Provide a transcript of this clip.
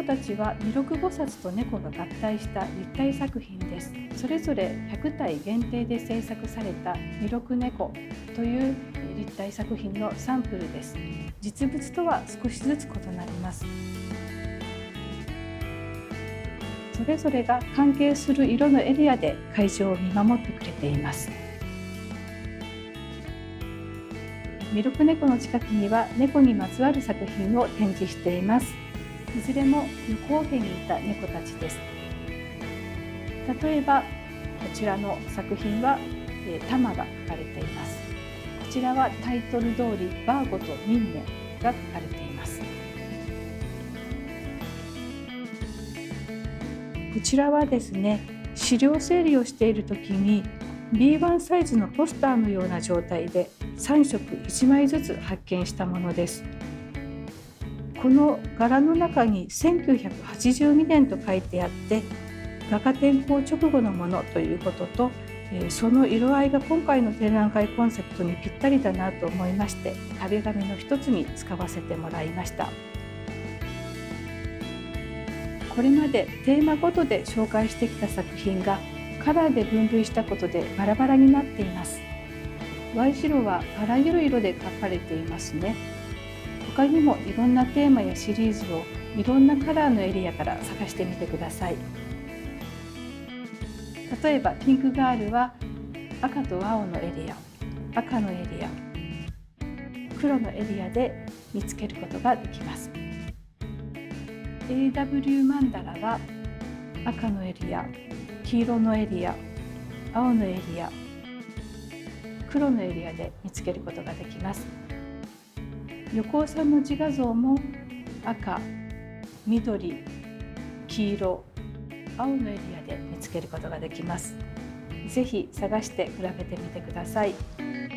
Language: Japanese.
たちは弥勒菩薩と猫が合体した立体作品です。それぞれ100体限定で制作された弥勒猫という立体作品のサンプルです。実物とは少しずつ異なります。それぞれが関係する色のエリアで会場を見守ってくれています。弥勒猫の近くには猫にまつわる作品を展示しています。いずれも旅行編にいた猫たちです。例えばこちらの作品は玉が描かれています。こちらはタイトル通りバーゴとミンネが描かれています。こちらはですね、資料整理をしている時に B1 サイズのポスターのような状態で3色1枚ずつ発見したものです。この柄の中に1982年と書いてあって、画家転向直後のものということと、その色合いが今回の展覧会コンセプトにぴったりだなと思いまして、壁紙の一つに使わせてもらいました。これまでテーマごとで紹介してきた作品がカラーで分類したことでバラバラになっています。Y白はあらゆる色で描かれていますね。他にもいろんなテーマやシリーズをいろんなカラーのエリアから探してみてください。例えばピンクガールは赤と青のエリア、赤のエリア、黒のエリアで見つけることができます。AW マンダラは赤のエリア、黄色のエリア、青のエリア、黒のエリアで見つけることができます。横尾さんの自画像も赤、緑、黄色、青のエリアで見つけることができます。ぜひ探して比べてみてください。